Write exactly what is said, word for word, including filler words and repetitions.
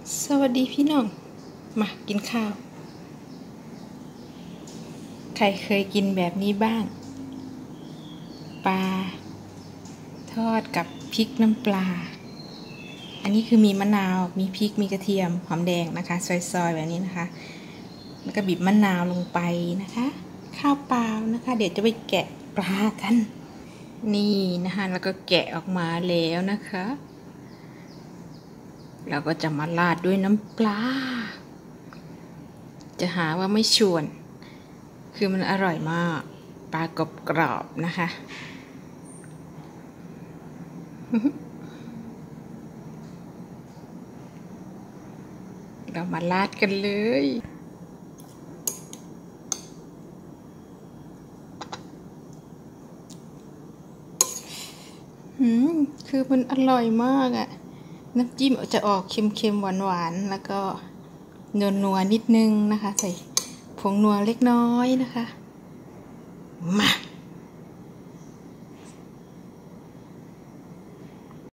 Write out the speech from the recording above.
สวัสดีพี่น้องมากินข้าวใครเคยกินแบบนี้บ้างปลาทอดกับพริกน้ำปลาอันนี้คือมีมะนาวมีพริกมีกระเทียมหอมแดงนะคะซอยๆแบบนี้นะคะแล้วก็บีบมะนาวลงไปนะคะข้าวเปล่านะคะเดี๋ยวจะไปแกะปลากันนี่นะคะแล้วก็แกะออกมาแล้วนะคะเราก็จะมาราดด้วยน้ำปลาจะหาว่าไม่ชวนคือมันอร่อยมากปลากรอบกรอบนะคะ เรามาราดกันเลยหืมคือมันอร่อยมากอะน้ำจิ้มจะออกเค็มๆหวานๆแล้วก็นัวๆนิดนึงนะคะใส่ผงนัวเล็กน้อยนะคะมา